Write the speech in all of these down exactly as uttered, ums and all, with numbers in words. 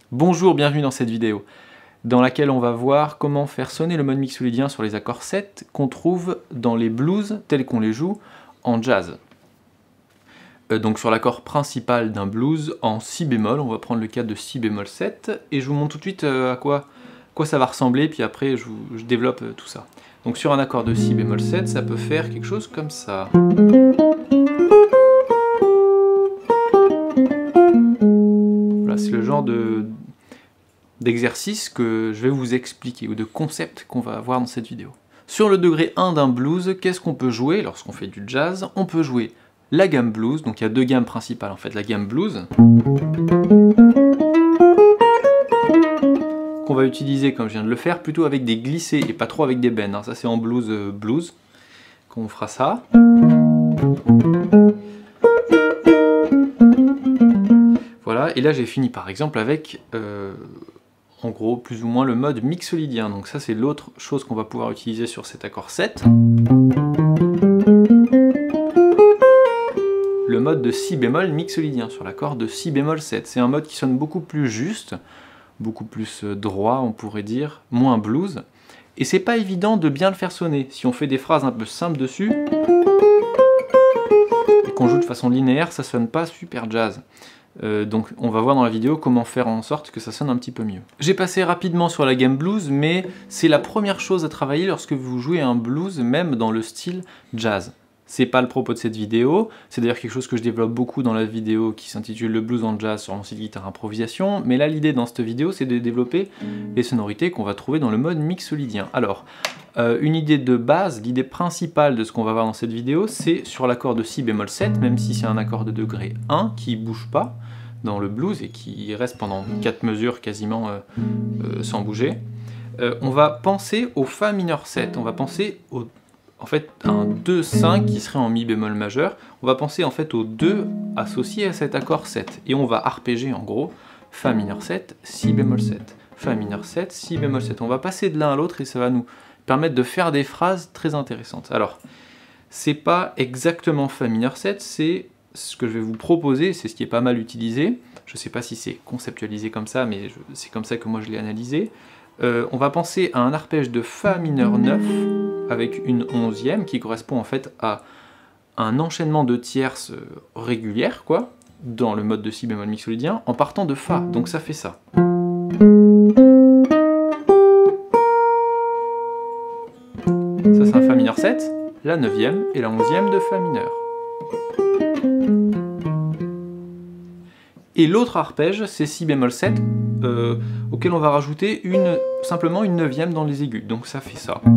Bonjour, bienvenue dans cette vidéo, dans laquelle on va voir comment faire sonner le mode mixolydien sur les accords sept qu'on trouve dans les blues tels qu'on les joue en jazz. Euh, donc sur l'accord principal d'un blues en si bémol, on va prendre le cas de si bémol sept, et je vous montre tout de suite euh, à quoi, quoi ça va ressembler, puis après je, vous, je développe euh, tout ça. Donc sur un accord de si bémol sept, ça peut faire quelque chose comme ça. Voilà, c'est le genre de d'exercice que je vais vous expliquer, ou de concept qu'on va voir dans cette vidéo. Sur le degré un d'un blues, qu'est-ce qu'on peut jouer lorsqu'on fait du jazz? On peut jouer la gamme blues, donc il y a deux gammes principales en fait, la gamme blues, qu'on va utiliser, comme je viens de le faire, plutôt avec des glissés et pas trop avec des bends, hein. Ça c'est en blues euh, blues qu'on fera ça. Voilà, et là j'ai fini par exemple avec euh, en gros plus ou moins le mode mixolydien, donc ça c'est l'autre chose qu'on va pouvoir utiliser sur cet accord sept. Le mode de si bémol mixolydien sur l'accord de si bémol sept. C'est un mode qui sonne beaucoup plus juste, beaucoup plus droit on pourrait dire, moins blues, et c'est pas évident de bien le faire sonner. Si on fait des phrases un peu simples dessus, et qu'on joue de façon linéaire, ça sonne pas super jazz. Euh, donc on va voir dans la vidéo comment faire en sorte que ça sonne un petit peu mieux. J'ai passé rapidement sur la gamme blues, mais c'est la première chose à travailler lorsque vous jouez un blues, même dans le style jazz. C'est pas le propos de cette vidéo, c'est d'ailleurs quelque chose que je développe beaucoup dans la vidéo qui s'intitule Le blues en jazz sur mon site Guitare Improvisation, mais là l'idée dans cette vidéo c'est de développer les sonorités qu'on va trouver dans le mode mixolydien. Alors, euh, une idée de base, l'idée principale de ce qu'on va voir dans cette vidéo, c'est sur l'accord de si bémol sept, même si c'est un accord de degré un qui bouge pas dans le blues et qui reste pendant quatre mesures quasiment euh, euh, sans bouger, euh, on va penser au fa mineur sept, on va penser au en fait un deux cinq qui serait en mi bémol majeur, on va penser en fait au deux associé à cet accord sept, et on va arpéger en gros fa mineur sept, si bémol sept, fa mineur sept, si bémol sept. On va passer de l'un à l'autre et ça va nous permettre de faire des phrases très intéressantes. Alors, c'est pas exactement fa mineur sept, c'est ce que je vais vous proposer, c'est ce qui est pas mal utilisé. Je sais pas si c'est conceptualisé comme ça, mais c'est comme ça que moi je l'ai analysé. Euh, on va penser à un arpège de fa mineur neuf avec une onzième qui correspond en fait à un enchaînement de tierces régulières, quoi, dans le mode de si bémol mixolydien, en partant de fa, donc ça fait ça. Ça c'est un fa mineur sept, la neuvième et la onzième de fa mineur. Et l'autre arpège, c'est si bémol sept, euh, auquel on va rajouter une, simplement une neuvième dans les aigus, donc ça fait ça.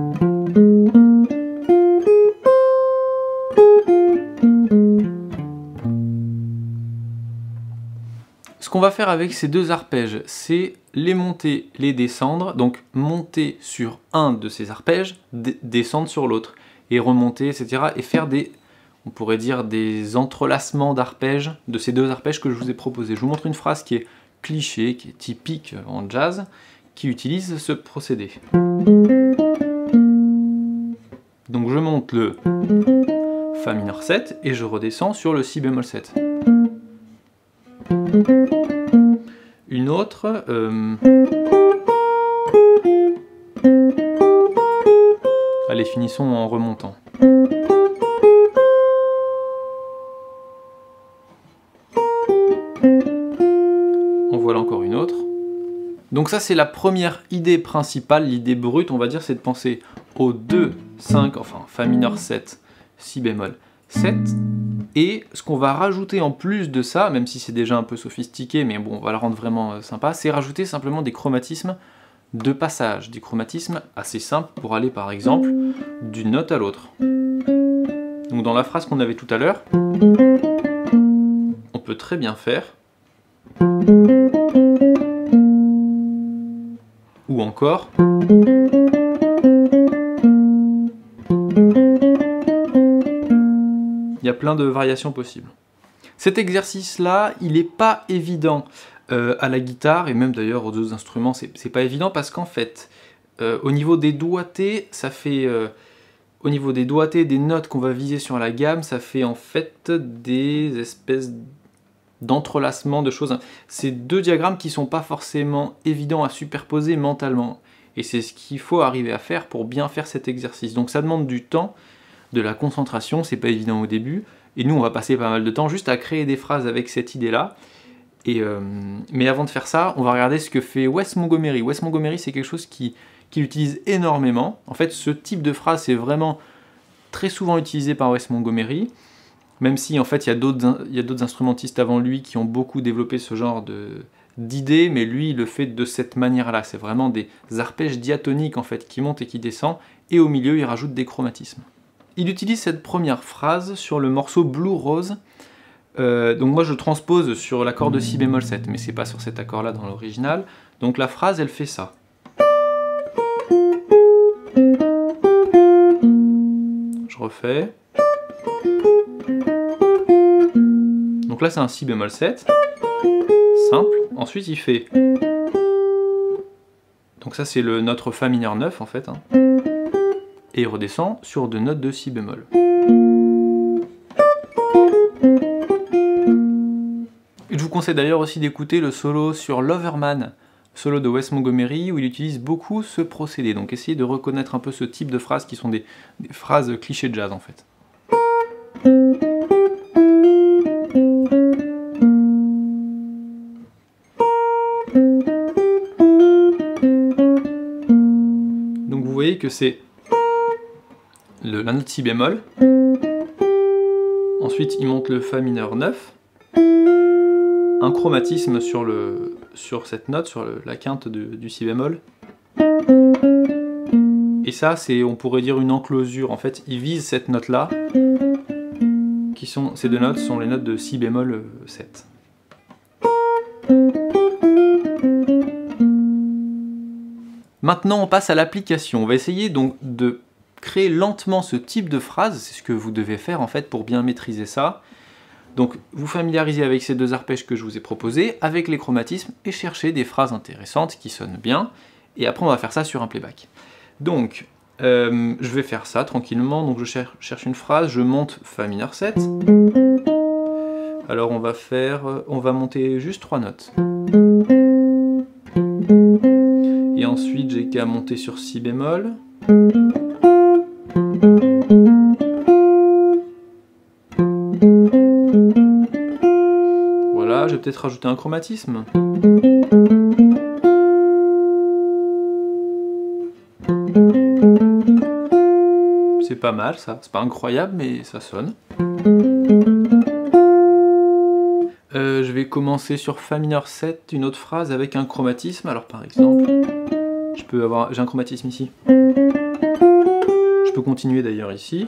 Ce qu'on va faire avec ces deux arpèges, c'est les monter, les descendre, donc monter sur un de ces arpèges, descendre sur l'autre, et remonter, et cetera, et faire des, on pourrait dire, des entrelacements d'arpèges, de ces deux arpèges que je vous ai proposés. Je vous montre une phrase qui est cliché, qui est typique en jazz, qui utilise ce procédé. Donc je monte le fa mineur sept, et je redescends sur le si bémol sept. Une autre... Euh... Allez, finissons en remontant. En voilà encore une autre. Donc ça c'est la première idée principale, l'idée brute on va dire, c'est de penser au deux, cinq, enfin fa mineur sept, si bémol sept, et ce qu'on va rajouter en plus de ça, même si c'est déjà un peu sophistiqué, mais bon on va le rendre vraiment euh, sympa, c'est rajouter simplement des chromatismes de passage, des chromatismes assez simples pour aller par exemple d'une note à l'autre. Donc dans la phrase qu'on avait tout à l'heure, on peut très bien faire, ou encore, il y a plein de variations possibles. Cet exercice-là, il n'est pas évident euh, à la guitare, et même d'ailleurs aux autres instruments, c'est pas évident parce qu'en fait, euh, au niveau des doigtés, ça fait... Euh, au niveau des doigtés, des notes qu'on va viser sur la gamme, ça fait en fait des espèces d'entrelacement de choses. C'est deux diagrammes qui sont pas forcément évidents à superposer mentalement. Et c'est ce qu'il faut arriver à faire pour bien faire cet exercice. Donc ça demande du temps, de la concentration, c'est pas évident au début. Et nous, on va passer pas mal de temps juste à créer des phrases avec cette idée-là. Et euh, mais avant de faire ça, on va regarder ce que fait Wes Montgomery. Wes Montgomery, c'est quelque chose qui, qu'il utilise énormément. En fait, ce type de phrase, c'est vraiment très souvent utilisé par Wes Montgomery. Même si, en fait, il y a d'autres, il y a d'autres instrumentistes avant lui qui ont beaucoup développé ce genre de, d'idées, mais lui, il le fait de cette manière-là. C'est vraiment des arpèges diatoniques, en fait, qui montent et qui descendent, et au milieu, il rajoute des chromatismes. Il utilise cette première phrase sur le morceau Blue Rose. Euh, donc moi, je transpose sur l'accord de si bémol sept, mais c'est pas sur cet accord-là dans l'original. Donc la phrase, elle fait ça. Je refais. Donc là, c'est un si bémol sept, simple. Ensuite, il fait... Donc ça, c'est le notre fa mineur neuf, en fait. Hein. Et il redescend sur deux notes de si bémol. Et je vous conseille d'ailleurs aussi d'écouter le solo sur Loverman, solo de Wes Montgomery, où il utilise beaucoup ce procédé. Donc essayez de reconnaître un peu ce type de phrases qui sont des, des phrases clichés de jazz, en fait. Que c'est la note si bémol, ensuite il monte le fa mineur neuf, un chromatisme sur, le, sur cette note, sur le, la quinte de, du si bémol, et ça c'est, on pourrait dire, une enclosure. En fait il vise cette note là, qui sont, ces deux notes sont les notes de si bémol sept. Maintenant, on passe à l'application. On va essayer donc de créer lentement ce type de phrase. C'est ce que vous devez faire en fait pour bien maîtriser ça. Donc, vous familiarisez avec ces deux arpèges que je vous ai proposés, avec les chromatismes, et chercher des phrases intéressantes qui sonnent bien. Et après, on va faire ça sur un playback. Donc, euh, je vais faire ça tranquillement. Donc, je cher- cherche une phrase, je monte fa mineur sept. Alors, on va faire, on va monter juste trois notes. Et ensuite, j'ai qu'à monter sur si bémol. Voilà, je vais peut-être rajouter un chromatisme. C'est pas mal ça, c'est pas incroyable, mais ça sonne. Euh, je vais commencer sur fa mineur sept, une autre phrase avec un chromatisme. Alors par exemple, je peux avoir, j'ai un chromatisme ici. Je peux continuer d'ailleurs ici.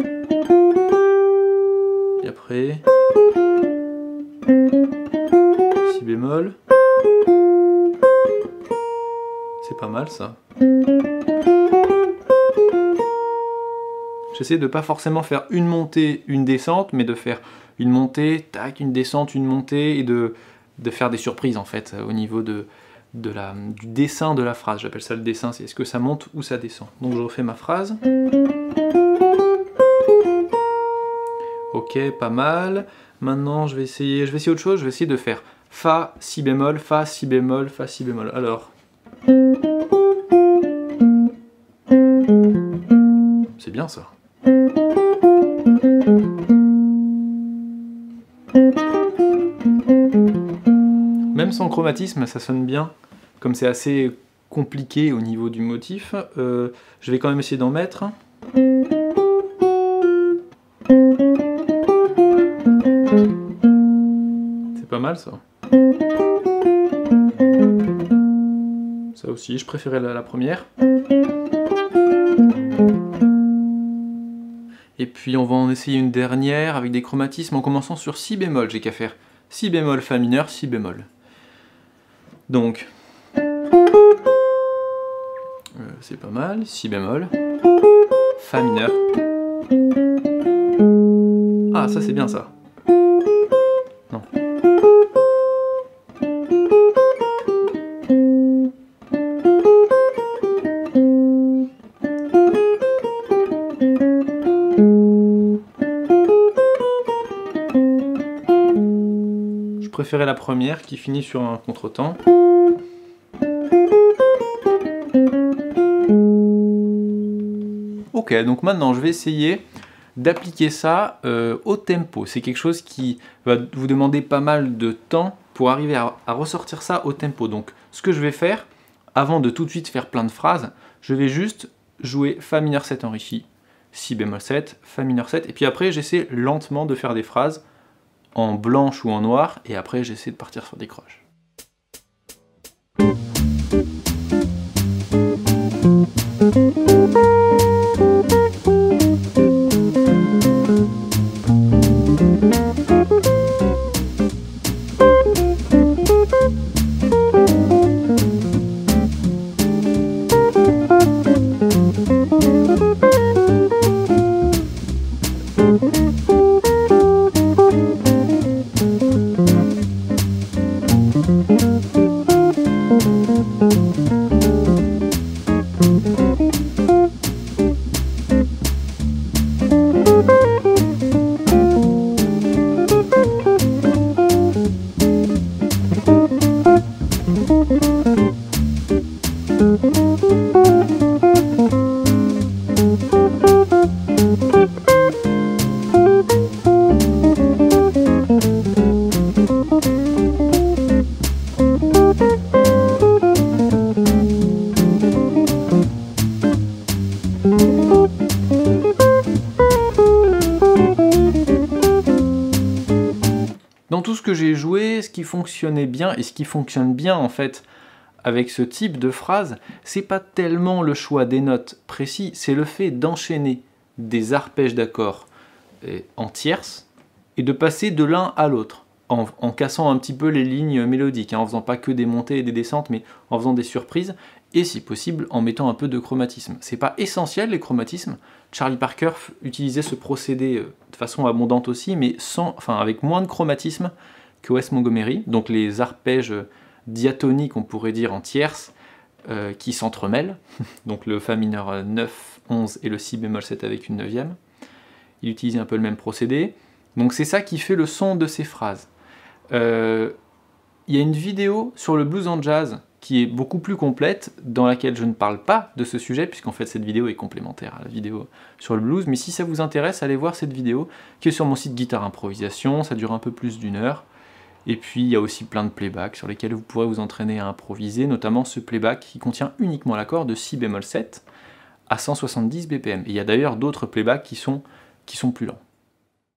Et après, si bémol. C'est pas mal ça. J'essaie de pas forcément faire une montée, une descente, mais de faire une montée, tac, une descente, une montée, et de, de faire des surprises en fait au niveau de, de la, du dessin de la phrase. J'appelle ça le dessin, c'est est-ce que ça monte ou ça descend. Donc je refais ma phrase. Ok, pas mal. Maintenant je vais essayer, je vais essayer autre chose, je vais essayer de faire fa, si bémol, fa, si bémol, fa, si bémol. Alors. C'est bien ça. Même sans chromatisme, ça sonne bien. Comme c'est assez compliqué au niveau du motif, euh, je vais quand même essayer d'en mettre. C'est pas mal ça. Ça aussi, je préférais la, la première. Et puis on va en essayer une dernière avec des chromatismes en commençant sur si bémol. J'ai qu'à faire si bémol, fa mineur, si bémol. Donc, euh, c'est pas mal, si bémol, fa mineur. Ah, ça c'est bien ça. Non. préférais la première qui finit sur un contretemps. Ok, donc maintenant je vais essayer d'appliquer ça euh, au tempo. C'est quelque chose qui va vous demander pas mal de temps pour arriver à, à ressortir ça au tempo. Donc ce que je vais faire, avant de tout de suite faire plein de phrases, je vais juste jouer Fa mineur sept enrichi, Si bémol sept, Fa mineur sept, et puis après j'essaie lentement de faire des phrases en blanche ou en noir, et après j'essaie de partir sur des croches. Dans tout ce que j'ai joué, ce qui fonctionnait bien, et ce qui fonctionne bien en fait avec ce type de phrase, c'est pas tellement le choix des notes précis, c'est le fait d'enchaîner des arpèges d'accords en tierces et de passer de l'un à l'autre, en, en cassant un petit peu les lignes mélodiques, hein, en faisant pas que des montées et des descentes, mais en faisant des surprises, et si possible en mettant un peu de chromatisme. C'est pas essentiel les chromatismes, Charlie Parker utilisait ce procédé de façon abondante aussi, mais sans, enfin, avec moins de chromatisme que Wes Montgomery, donc les arpèges diatoniques, on pourrait dire en tierces, euh, qui s'entremêlent, donc le Fa mineur neuf, onze et le Si bémol sept avec une neuvième. Il utilisait un peu le même procédé, donc c'est ça qui fait le son de ces phrases. Euh, il y a une vidéo sur le blues en jazz qui est beaucoup plus complète, dans laquelle je ne parle pas de ce sujet, puisqu'en fait cette vidéo est complémentaire à la vidéo sur le blues, mais si ça vous intéresse, allez voir cette vidéo, qui est sur mon site Guitare Improvisation, ça dure un peu plus d'une heure, et puis il y a aussi plein de playbacks sur lesquels vous pourrez vous entraîner à improviser, notamment ce playback qui contient uniquement l'accord de Si bémol sept à cent soixante-dix B P M. Et il y a d'ailleurs d'autres playbacks qui sont, qui sont plus lents.